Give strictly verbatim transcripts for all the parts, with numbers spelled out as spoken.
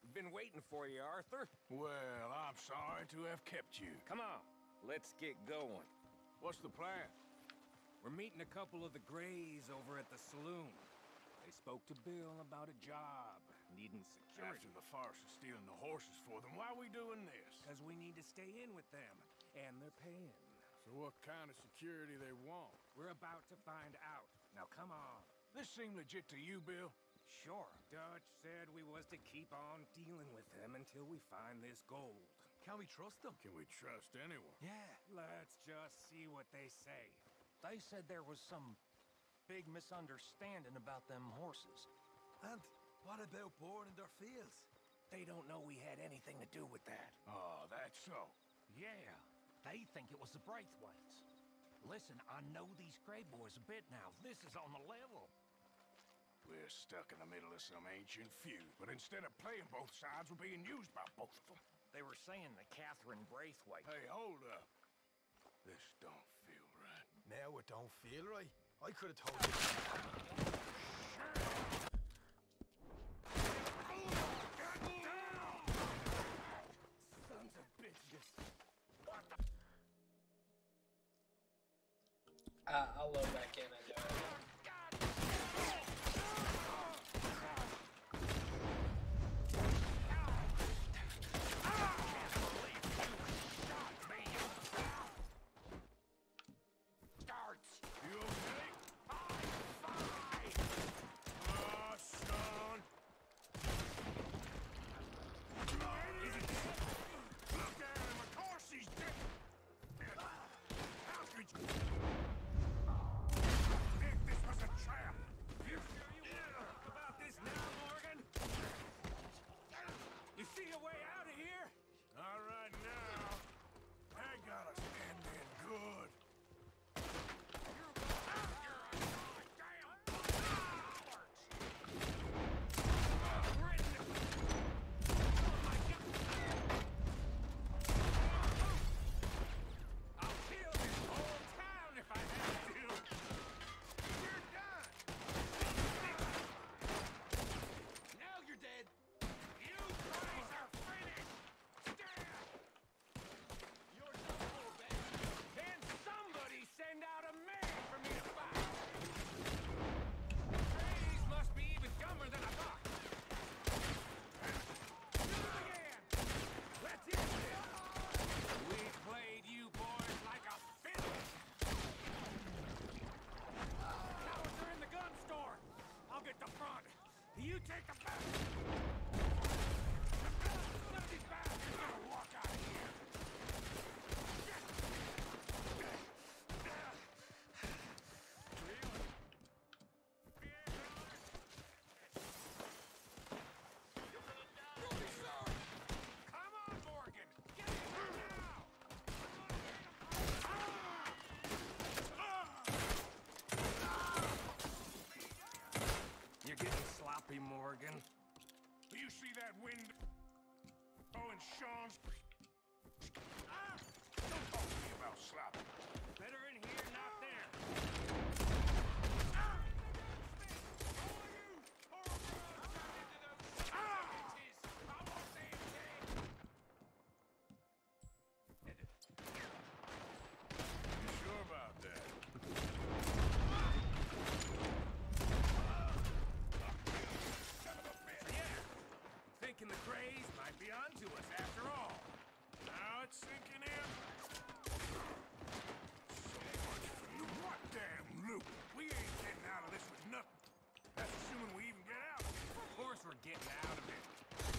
Been waiting for you, Arthur. Well, I'm sorry to have kept you. Come on, let's get going. What's the plan? We're meeting a couple of the Greys over at the saloon. They spoke to Bill about a job, needing security. After the farce of stealing the horses for them, why are we doing this? Because we need to stay in with them, and they're paying. So what kind of security they want? We're about to find out. Now come on. This seem legit to you, Bill? Sure. Dutch said we was to keep on dealing with them until we find this gold. Can we trust them? Can we trust anyone? Yeah. Let's just see what they say. They said there was some big misunderstanding about them horses. And what about boring their fields? They don't know we had anything to do with that. Oh, that's so. Yeah. They think it was the Braithwaites. Listen, I know these Grey boys a bit now. This is on the level. We're stuck in the middle of some ancient feud, but instead of playing both sides, we're being used by both of them. They were saying that Catherine Braithwaite... Hey, hold up. This don't feel right. Now it don't feel right. I could have told you. Get down! Sons of bitches. What the... Uh, I'll load back in and do it. You okay? I'm fine! Oh, son! Is he dead? Look at him! Of course he's dead! How could you... think this was a trap? You sure you want to talk about this now, Morgan? You see a way out of here? All right, now. I got us ending good. Send out a man for me to fight! These must be even dumber than I thought! Again! Let's hit this! We played you boys like a fiddle! Cowards are in the gun store! I'll get the front! You take the back! None of these bastards are gonna walk out of here! You're getting sloppy, Morgan. You see that window? Oh, and Sean's... Ah! Don't talk to me about sloppy. Better in here, not there. Ah! You sure about that? Thinking the Greys might be onto us after all. Now it's sinking in. So much for loot. What damn loot? We ain't getting out of this with nothing. That's assuming we even get out of it. Of course we're getting out of it.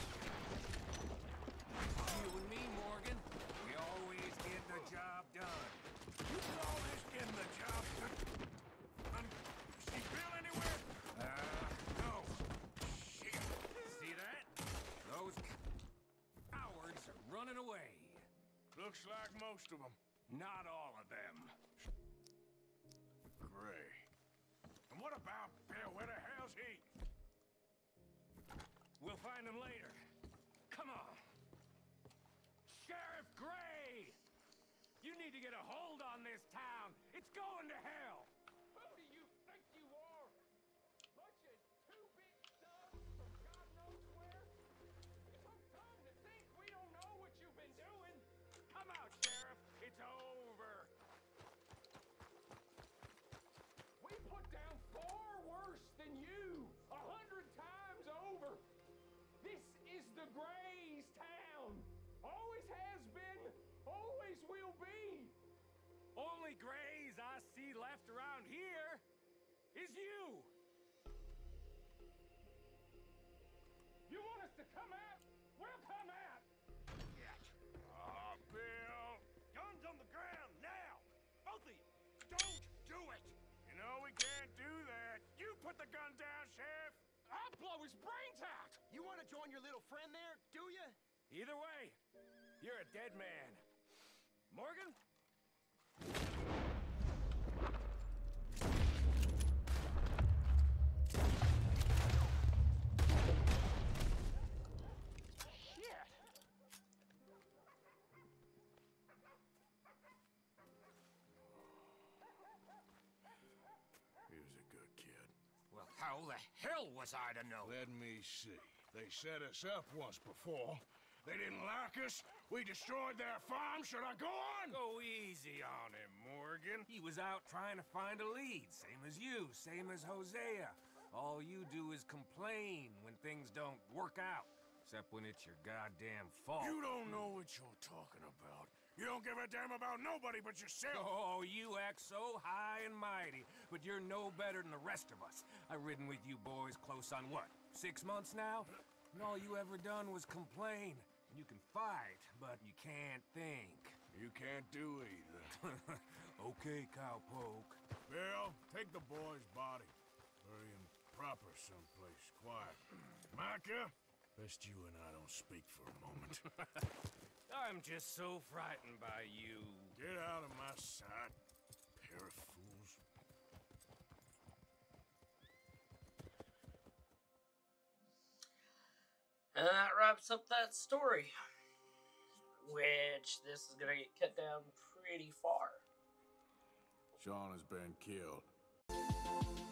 You and me, Morgan, we always get the job done. You call this getting the job done? Um, see Bill anywhere? Uh, no. Shit. See that? Those cowards are running away. Looks like most of them. Not all of them. Gray. And what about Bill? Where the hell's he? We'll find him later. Come on. Sheriff Gray! You need to get a hold on this town. It's going to hell. Who do you think you are? Bunch of two big thugs from God knows where? only grays I see left around here is you. You want us to come out? We'll come out. Ah, Bill. Guns on the ground, now. Both of you. Don't do it. You know we can't do that. You put the gun down, Sheriff. I'll blow his brains out. You want to join your little friend there, do you? Either way, you're a dead man. Morgan? He was a good kid. Well, how the hell was I to know? Let me see. They set us up once before. They didn't like us. We destroyed their farm. Should I go on? Go easy on him, Morgan. He was out trying to find a lead, same as you, same as Hosea. All you do is complain when things don't work out, except when it's your goddamn fault. You don't know what you're talking about. You don't give a damn about nobody but yourself. Oh, you act so high and mighty, but you're no better than the rest of us. I've ridden with you boys close on what, six months now? And all you ever done was complain. You can fight, but you can't think. You can't do either. Okay, cowpoke. Bill, take the boy's body. Bury him proper someplace quiet. Micah, best you and I don't speak for a moment. I'm just so frightened by you. Get out of my sight, pair of fools. And that wraps up that story. Which, this is gonna get cut down pretty far. Sean has been killed.